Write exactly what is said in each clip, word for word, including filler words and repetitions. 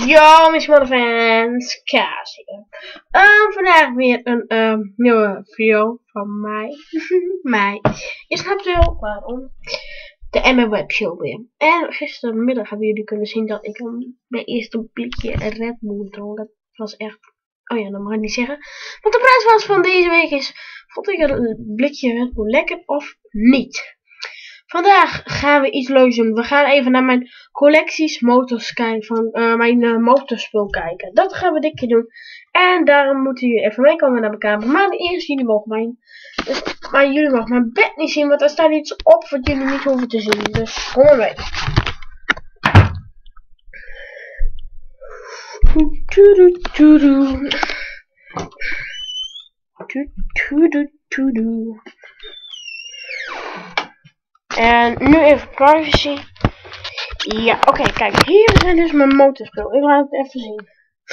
Yo, mijn smalle fans, Kaas hier. Um, vandaag weer een um, nieuwe video van mij. mij. Je snapt wel waarom. De M M Web Show weer. En gistermiddag hebben jullie kunnen zien dat ik um, mijn eerste blikje Red Bull dronk. Dat was echt... Oh ja, dat mag ik niet zeggen. Want de prijs was van deze week is... Vond ik een blikje Red Bull lekker of niet? Vandaag gaan we iets leuks doen. We gaan even naar mijn collecties motors kijken. Van uh, mijn uh, motorspul kijken. Dat gaan we dit keer doen. En daarom moeten jullie even meekomen naar elkaar. Maar eerst jullie mogen mijn... Dus, maar jullie mogen mijn bed niet zien. Want er staat iets op wat jullie niet hoeven te zien. Dus kom maar mee. En nu even privacy. Ja, oké, okay, kijk, hier zijn dus mijn motorspul. Ik laat het even zien.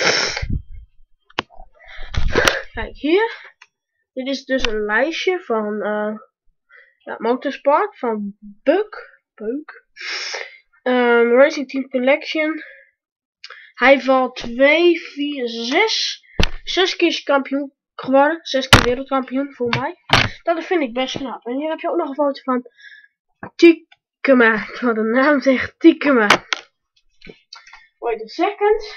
Kijk, hier. Dit is dus een lijstje van uh, ja, motorsport van Buck. Buck. Um, Racing Team Collection. Hij valt twee, vier, zes. Zes keer kampioen geworden. Zes keer wereldkampioen voor mij. Dat vind ik best knap. En hier heb je ook nog een foto van Tikema. Wat de naam zegt, Tikema. Wait a second.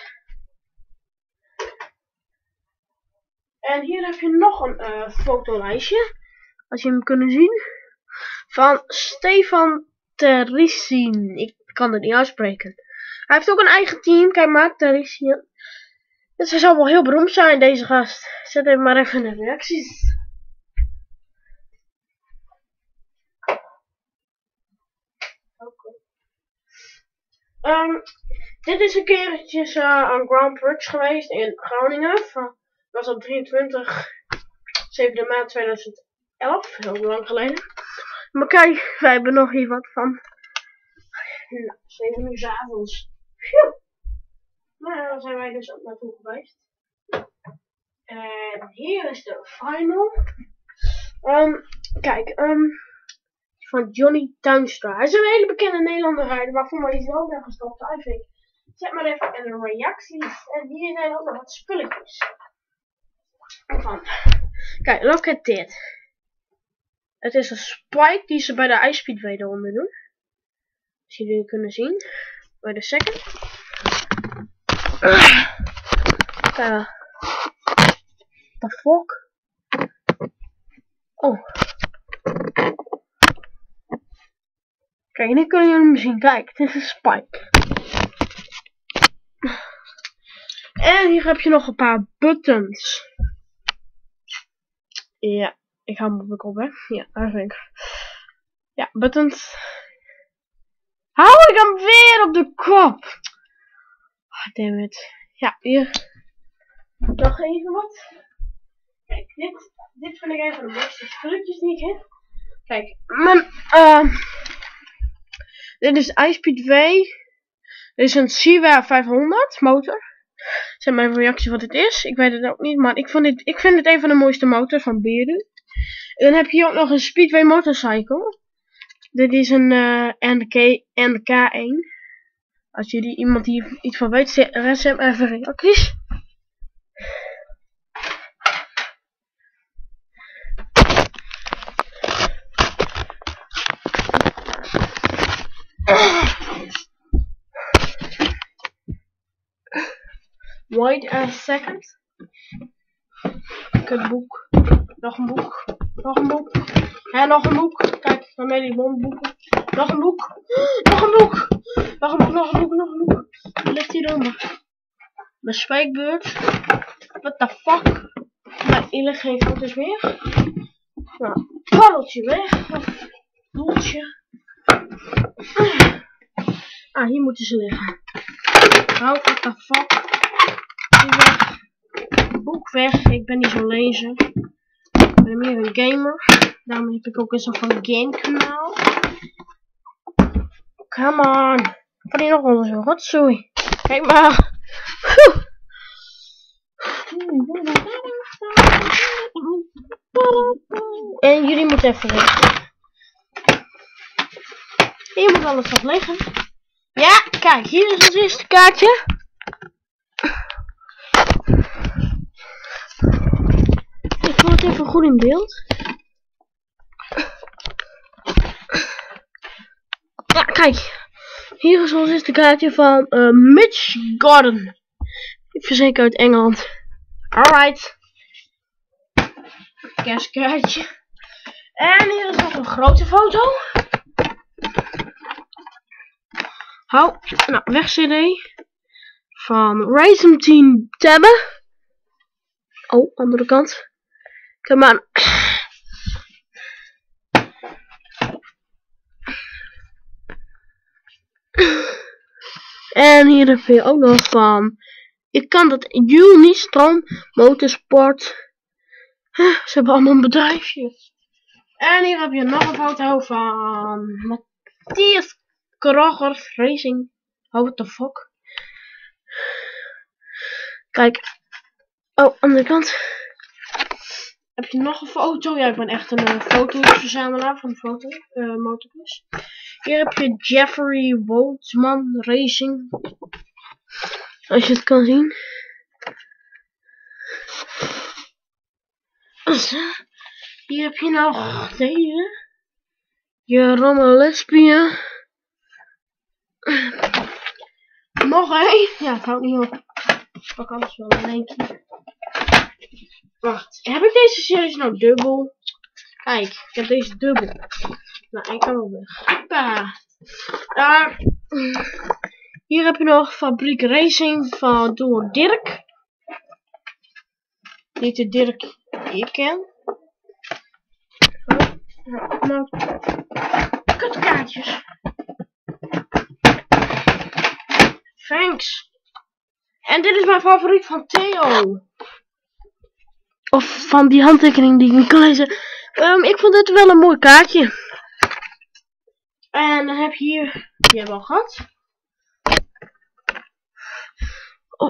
En hier heb je nog een uh, fotolijstje. Als je hem kunt zien. Van Stefan Terissin. Ik kan het niet uitspreken. Hij heeft ook een eigen team. Kijk maar, Terissin. Dus hij zal wel heel beroemd zijn, deze gast. Zet even maar even in de reacties. Um, dit is een keertje uh, een Grand Prix geweest in Groningen. Van, dat was op drieëntwintig zevende maart tweeduizend elf, heel lang geleden. Maar kijk, wij hebben nog hier wat van. Nou, zeven uur 's avonds. Nou, daar zijn wij dus ook naartoe geweest. En hier is de final. Um, kijk, um, van Johnny Tuinstra. Hij is een hele bekende Nederlander rijder, maar voor mij is hij ook weer gestopt. Eigenlijk. Zet maar even in de reacties. En hier zijn ook nog wat spulletjes. Van. Kijk, look at dit. Het is een spike die ze bij de Ice Speedway eronder doen. Als jullie kunnen zien. Bij de second. Kijk. The fuck? Oh. Kijk, nu kunnen jullie hem zien. Kijk, het is een spike. En hier heb je nog een paar buttons. Ja, ik hou hem op de kop, hè. Ja, daar vind ik. Ja, buttons. Hou ik hem weer op de kop. Oh, damn it. Ja, hier. Nog even wat. Kijk, dit, dit vind ik een van de mooiste spulletjes die ik heb. Kijk, mijn, uh, dit is Ice Speedway. Dit is een Siwa vijfhonderd motor. Zeg mijn reactie wat het is. Ik weet het ook niet, maar ik, vond dit, ik vind het een van de mooiste motors van Beru. En dan heb je hier ook nog een Speedway motorcycle. Dit is een uh, N K één. Als jullie iemand hier iets van weet, zet hem even reacties. Wait a second. Kut boek. Nog een boek. Nog een boek. En nog een boek. Kijk, waarmee die boeken. Nog een boek. Nog een boek. Nog een boek, nog een boek, nog een boek. Wat ligt hieronder? Mijn spijkbeurt. What the fuck? Nou, hier liggen geen foto's meer. Nou, paddeltje weg. Of doeltje. Ah, hier moeten ze liggen. Nou, what the fuck? Weg. Boek weg. Ik ben niet zo lezer. Ik ben meer een gamer. Daarom heb ik ook een soort van game kanaal. Come on. Wat is nog onder zo'n rotzooi? Kijk maar. En jullie moeten even liggen. Hier moet alles nog liggen. Ja, kijk, hier is ons eerste kaartje. goed in beeld. Ja, kijk. Hier is ons eerste kaartje van uh, Mitch Gordon. Ik verzekerd uit Engeland. Alright. Kerstkaartje. En hier is nog een grote foto. Hou, nou, weg C D. Van Racing Team Tabben. Oh, andere kant. Come on. En hier heb je ook nog van. Ik kan dat Unistroom Motorsport. Ze hebben allemaal een bedrijfje. En hier heb je nog een foto van Matthias Krogers Racing. Oh, what the fuck. Kijk. Oh, andere kant. Heb je nog een foto? Ja, ik ben echt een uh, fotoverzamelaar van foto, uh, motocross. Hier heb je Jeffrey Woutman Racing. Als je het kan zien. Hier heb je nog deze. Jeroen Lesbien. Nog één. Ja, het houdt niet op. Ik pak alles wel in één keer. Wacht, heb ik deze series nou dubbel? Kijk, ik heb deze dubbel. Nou, ik kan wel weg. Hoppa. Daar. Hier heb je nog Fabriek Racing van door Dirk. Niet de Dirk die ik ken. Oh, nou, kutkaartjes. Thanks. En dit is mijn favoriet van Theo. Of van die handtekening die ik niet kan lezen. Um, ik vond dit wel een mooi kaartje. En dan heb je hier, die hebben we al gehad. Oh,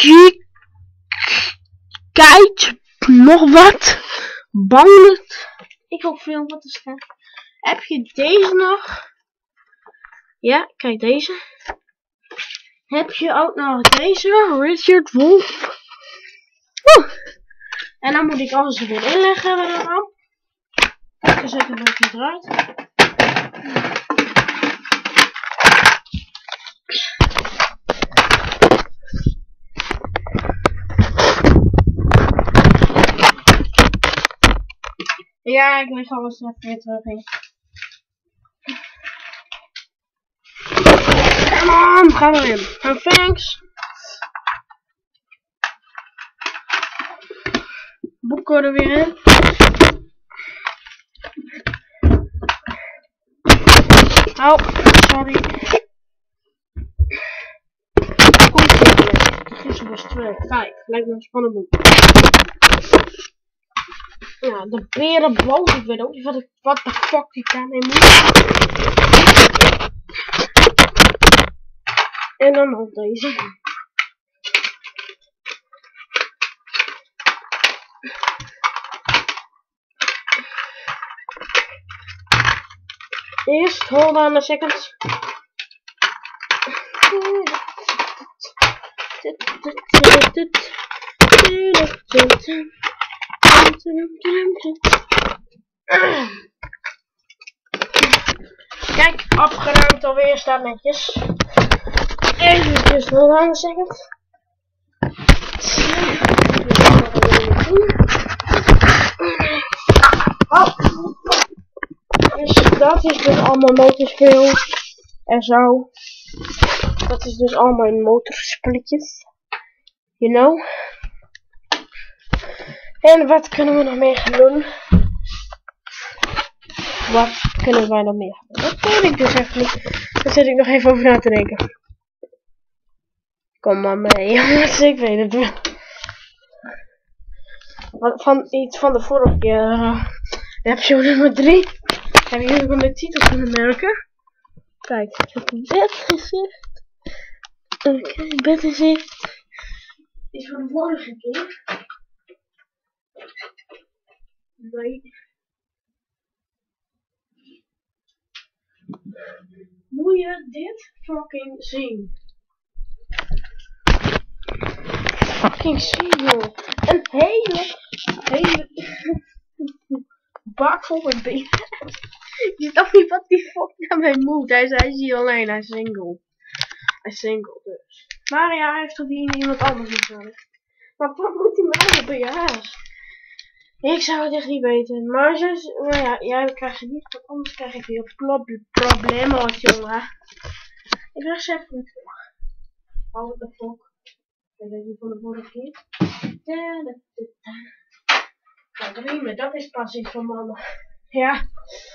kijk, nog wat. Banglet. Ik hoop veel wat er staat. Heb je deze nog? Ja, kijk deze. Heb je ook nog deze, Richard Wolf. Woe. En dan moet ik alles er weer inleggen. Dan. Ik zet hem even eruit. Ja, ik leg alles even weer terug in. Come on, gaan we in. Nou, thanks. Boeken er weer in. Oh, sorry. Komt er weer. Tussen was twee, vijf. Lijkt me een spannend boek. Ja, de berenboot. Ik weet ook niet wat, ik, wat de fuck ik daarmee moet. En dan nog deze. Eerst, hold on a second. Kijk, afgeruimd alweer, staat netjes. Even, hold on a second. Oh. Dus dat is dus allemaal motorspeel en zo. Dat is dus allemaal motorsplitjes. You know. En wat kunnen we nog meer gaan doen? Wat kunnen wij nog meer gaan doen? Dat weet ik dus even niet. Daar zit ik nog even over na te denken. Kom maar mee, jongens, ik weet het wel. Van iets van de vorige keer. Uh, episode nummer drie. Heb je hier de titels kunnen merken? Kijk, ik heb een bedgezicht. Oké, okay, bedgezicht. Is van de vorige keer. Nee. Moet je dit fucking zien? Fucking zien, joh. Een hele, hele bak vol met B S. Je snapt niet wat die fuck naar mij moet. Hij is, hij is hier alleen, hij is single. Hij is single dus. Maar ja, hij heeft toch hier iemand anders natuurlijk. Maar wat moet hij met alle B S? Ik zou het echt niet weten. Maar, ze, maar ja, jij krijgt ze niet, want anders krijg ik weer problemen, jongen. Ik leg ze even niet terug. Oh, what the fuck. Ik weet niet van de vorige keer. Nou, riemen, dat is pas iets van mannen. Ja.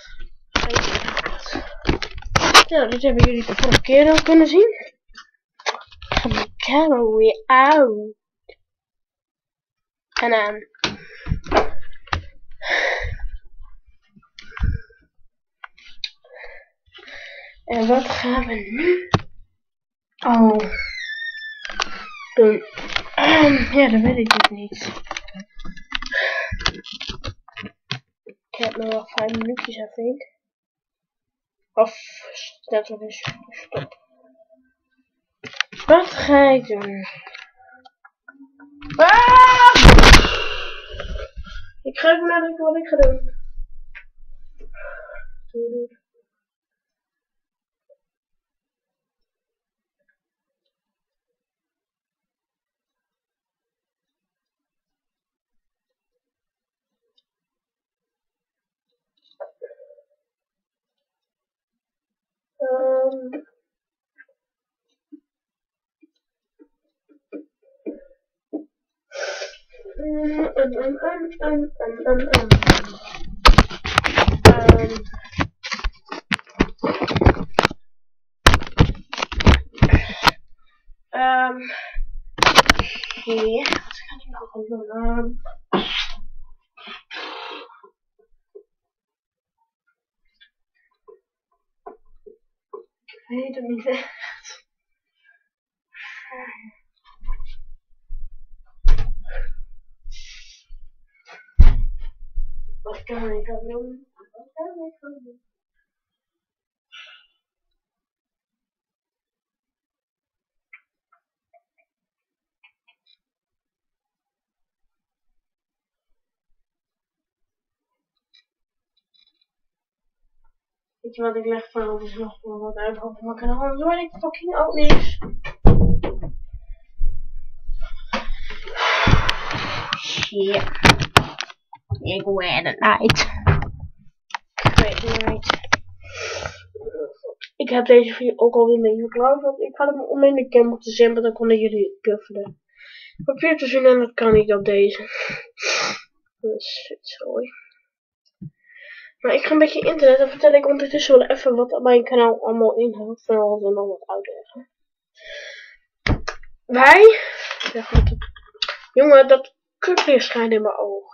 Ja, dit hebben jullie de vorige keer al kunnen zien. Ik ga mijn camera weer uit. En dan. En wat gaan we nu? Oh. Doen. Um, ja, dan weet ik het niet. Ik heb nog wel vijf minuutjes, I think. Of dat we dus stop. Wat ga ik doen? Ah! Ik ga even nadenken wat ik ga doen. Um, um, um, um, um, um, um, um. Um, um, ja, wat kan ik nog gaan doen? Um, ik weet het niet echt. Wat kan ik gaan doen? Wat kan ik gaan doen? Weet je wat ik leg van over nog wel wat uit op mijn kanaal, anders word ik fucking ook niks. Shit. Ik weet het niet. Ik weet het niet. Ik heb deze video ook alweer meegeklaard, want ik had hem om in de cam moeten zien, maar dan konden jullie het puffelen. Papier te zien en dat kan niet op deze. Dus, sorry. Maar ik ga een beetje internet en vertel ik ondertussen wel even wat mijn kanaal allemaal inhoudt. Vooral dan nog wat uitleggen. Wij, zeg maar, jongen, dat kutlicht schijnt in mijn ogen.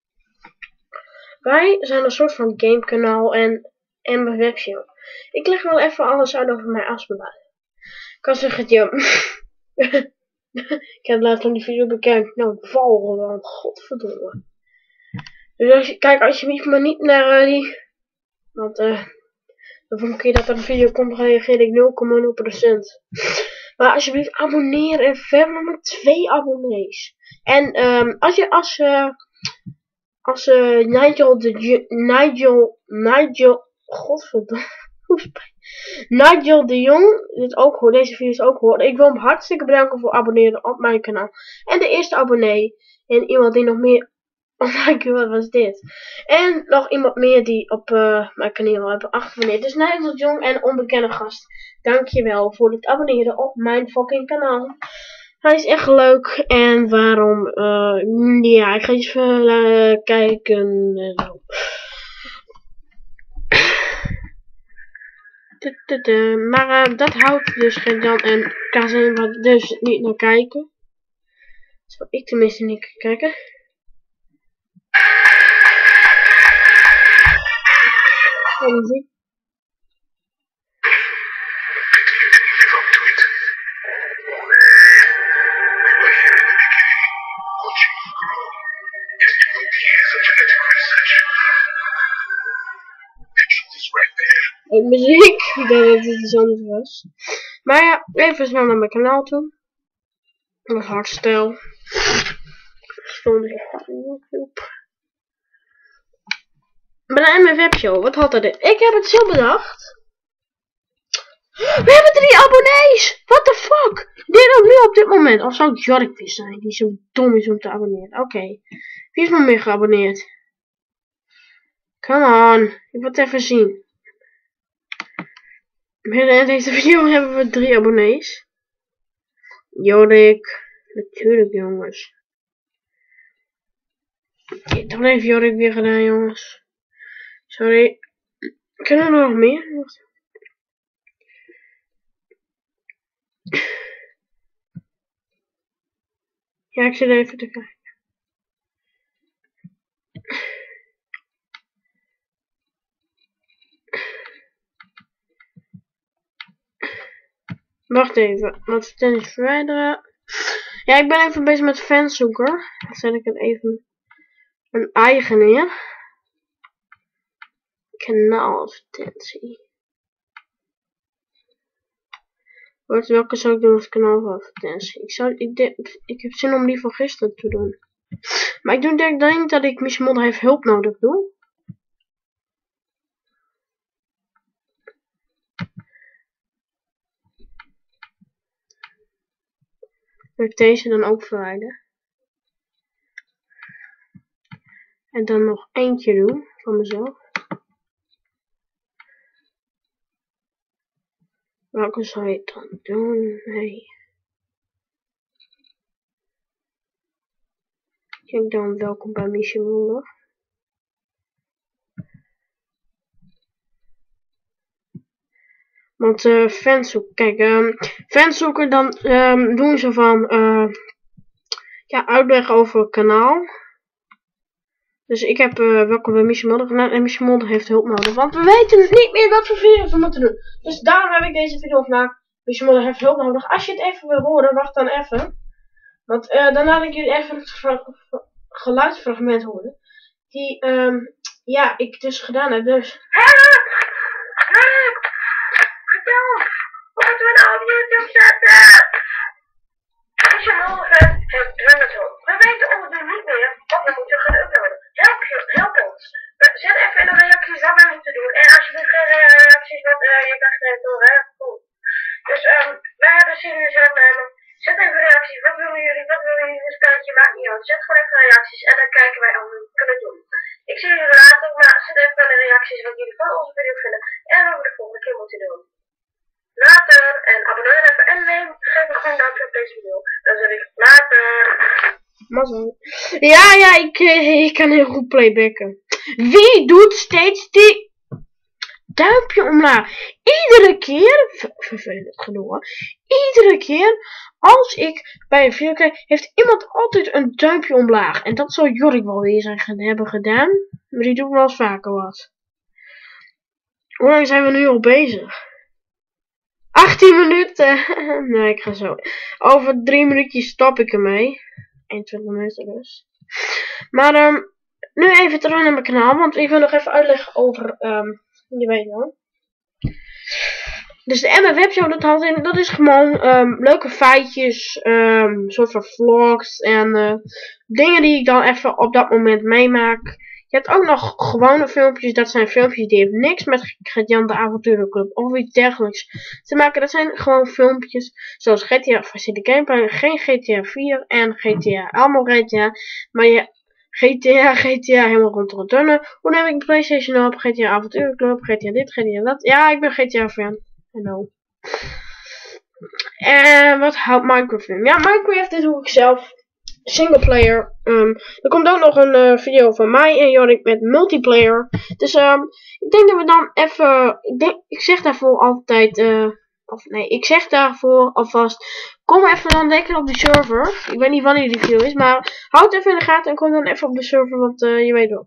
Wij zijn een soort van gamekanaal en, en mijn webshow. Ik leg wel even alles uit over mijn afspraak. Ik kan zeggen, Jim. Ik heb laatst nog die video bekend. Nou, val gewoon, godverdomme. Dus als je, kijk alsjeblieft maar niet naar uh, die. Want uh, de volgende keer dat er een video komt, reageer ik nul komma nul procent. Maar alsjeblieft abonneer en we hebben nog maar twee abonnees. En um, als je als uh, als uh, Nigel de Nigel Nigel godverdomme Nigel de Jong dit ook hoort, deze video's ook hoort. Ik wil hem hartstikke bedanken voor abonneren op mijn kanaal. En de eerste abonnee en iemand die nog meer. Oh my god, wat was dit? En nog iemand meer die op uh, mijn kanaal hebben geabonneerd. Dus Nigel de Jong en onbekende gast. Dankjewel voor het abonneren op mijn fucking kanaal. Hij is echt leuk. En waarom? Uh, ja, ik ga eens even uh, kijken. Maar uh, dat houdt dus geen Jan en Kazen wat dus niet naar kijken. Zal ik tenminste niet kijken. En muziek. En muziek, ik dacht dat het iets anders was. Maar ja, even snel naar mijn kanaal toe. Met hardstyle. Stond ik op YouTube. bij de M F Webshow, wat had er dit? Ik heb het zo bedacht. We hebben drie abonnees! What the fuck? Dit ook nu op dit moment. Of zou het Jorkvis zijn die zo dom is om te abonneren? Oké. Okay. Wie is nog meer geabonneerd? Come on. Ik wil het even zien. In deze video hebben we drie abonnees. Jorik. Natuurlijk jongens. Okay, dan heeft Jorik weer gedaan jongens. Sorry. Kunnen er nog meer? Ja, ik zit even te kijken. Wacht even, wat tennis verwijderen. Ja, ik ben even bezig met fanzoeker. Dan zet ik het even een eigen neer. Kanaaladvertentie. Wat, welke zou ik doen als kanaaladvertentie? Ik, zou, ik, denk, ik heb zin om die van gisteren te doen. Maar ik denk, denk dat ik Miss Modder heeft hulp nodig doe. Ik deze dan ook verwijderen. En dan nog eentje doen van mezelf. Welke zou je dan doen? Nee. Kijk dan, welkom bij Miss Modder. Want uh, fanzoek, kijk, um, fanzoeken dan um, doen ze van uh, ja, uitleg over het kanaal. Dus ik heb uh, welkom bij Miss Modder gedaan en Miss Modder heeft hulp nodig. Want we weten niet meer wat voor video's we moeten doen. Dus daarom heb ik deze video gemaakt. Miss Modder heeft hulp nodig. Als je het even wil horen, wacht dan even. Want uh, dan laat ik jullie even het geluidsfragment horen. Die um, ja, ik dus gedaan heb. Dus. Moeten we nou op YouTube zetten? Als je morgen hebt Drummerton. We weten ondertussen niet meer wat we moeten gaan uploaden. Help, help ons. Zet even in de reacties wat we moeten doen. En als je nog geen reacties wat uh, je dacht hebt door, hè, cool. Dus um, wij hebben serieus opnemen. Zet even reacties. Wat willen jullie? Wat willen jullie? Een spelletje maakt niet uit. Zet gewoon even reacties en dan kijken wij wat we kunnen doen. Ik zie jullie later, maar zet even bij de reacties wat jullie van onze video vinden. En wat we de volgende keer moeten doen. Later en abonneer even en neem, geef me gewoon duimpje op deze video. Dan zeg ik later. Mazzel. Ja, ja, ik, ik kan heel goed playbacken. Wie doet steeds die duimpje omlaag? Iedere keer, vervelend genoeg, iedere keer als ik bij een video kijk, heeft iemand altijd een duimpje omlaag. En dat zou Jorik wel weer zijn gaan hebben gedaan. Maar die doet wel eens vaker wat. Hoe lang zijn we nu al bezig? achttien minuten. Nee, ik ga zo. Over drie minuutjes stop ik ermee. eenentwintig minuten dus. Maar um, nu even terug naar mijn kanaal. Want ik wil nog even uitleggen over. Um, je weet wel. Dus de M F Webshow, dat, had in, dat is gewoon um, leuke feitjes. Um, soort van vlogs. En uh, dingen die ik dan even op dat moment meemaak. Je hebt ook nog gewone filmpjes. Dat zijn filmpjes die hebben niks met Gert-Jan de Avonturenclub of iets dergelijks te maken. Dat zijn gewoon filmpjes zoals G T A Vice City Gameplay, geen G T A vier en G T A allemaal G T A. Maar je G T A, G T A helemaal rond de tunnen. Hoe neem ik de PlayStation op? G T A Avonturenclub, G T A dit, G T A dat. Ja, ik ben G T A fan. Hello. En wat houdt Minecraft in? Ja, Minecraft is hoe ik zelf singleplayer. Um, er komt ook nog een uh, video van mij en Jorik met multiplayer. Dus um, ik denk dat we dan even. Ik, denk, ik zeg daarvoor altijd. Uh, of nee, ik zeg daarvoor alvast. Kom even dan lekker op de server. Ik weet niet wanneer die video is, maar houd even in de gaten en kom dan even op de server, want uh, je weet wel.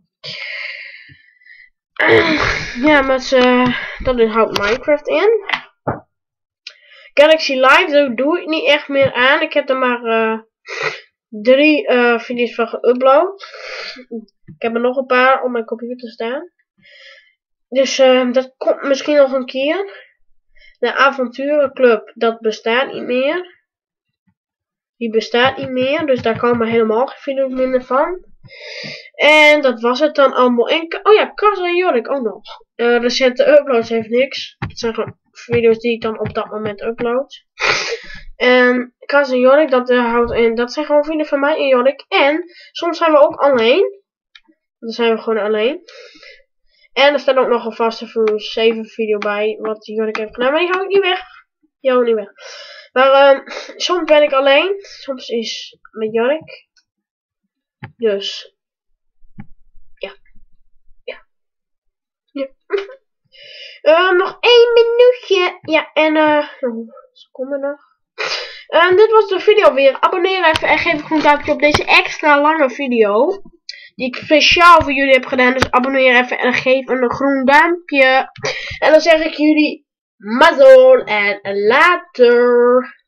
Ja, maar uh, dat is, houdt Minecraft in. Galaxy Live, daar doe ik niet echt meer aan. Ik heb er maar. Uh, Drie uh, video's van geüpload. Ik heb er nog een paar op mijn computer staan. Dus uh, dat komt misschien nog een keer. De Avonturenclub, dat bestaat niet meer. Die bestaat niet meer. Dus daar komen helemaal geen video's minder van. En dat was het dan allemaal. En, oh ja, Cas en Jorik ook nog. Uh, recente uploads heeft niks. Het zijn gewoon video's die ik dan op dat moment upload. En Cas en Jorik, dat uh, houdt in. Dat zijn gewoon vrienden van mij en Jorik. En soms zijn we ook alleen. Dan zijn we gewoon alleen. En er staat ook nog een vaste Furious zeven video bij. Wat Jorik heeft gedaan. Maar die hou ik niet weg. Die hou ik niet weg. Maar uh, soms ben ik alleen. Soms is met Jorik. Dus. Ja. Ja. Ja. uh, nog één minuutje. Ja, en eh. Uh, seconde nog. En uh, dit was de video weer. Abonneer even en geef een duimpje op deze extra lange video. Die ik speciaal voor jullie heb gedaan. Dus abonneer even en geef een groen duimpje. En dan zeg ik jullie mazzel en later.